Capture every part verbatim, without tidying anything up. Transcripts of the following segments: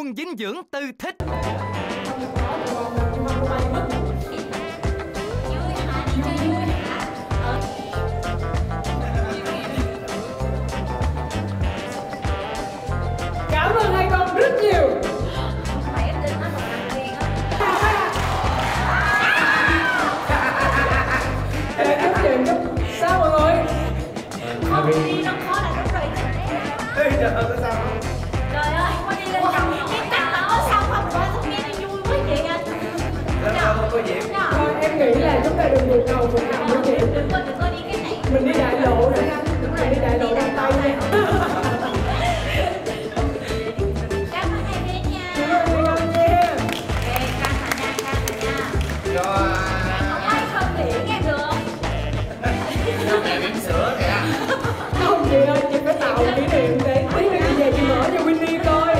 nguồn dinh dưỡng từ thích. Cảm ơn hai con rất nhiều. Sao mọi người? Không đi nó khó là đúng rồi. Ê, trời ơi, có sao không? Trời ơi, có đi lên phòng cái cắt đó sao không phải tôi nghe nó vui quá vậy anh. Đâu đâu có gì. Thôi em nghĩ là chúng ta đừng vượt cầu vượt cầu như vậy. Đừng có đừng có đi cái này. Mình đi đại lộ rồi anh. Đúng rồi, đi đại lộ bằng tay nha. Cảm ơn hai bên nha. Cảm ơn hai con nha. Ê, căng thẳng nha, căng thẳng nha. Rồi. Không ai không nghĩ nghe được. Cho mẹ bỉm sữa kìa. Không chị ơi, chị phải tạo kỷ niệm để tí nữa chị về chị mở cho Winnie coi.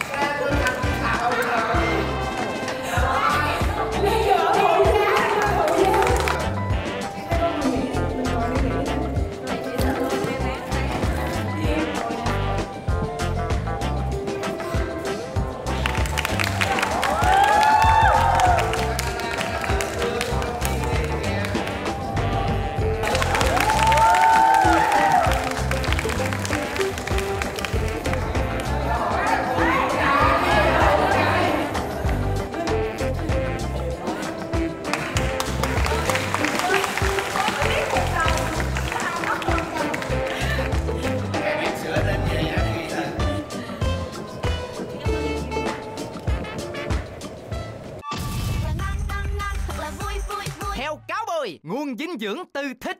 Lấy vợ thôi nha, thôi nha. Hai con mình nghĩ mình ngồi đi nghỉ nè. Theo cáo bồi, nguồn dinh dưỡng từ thích.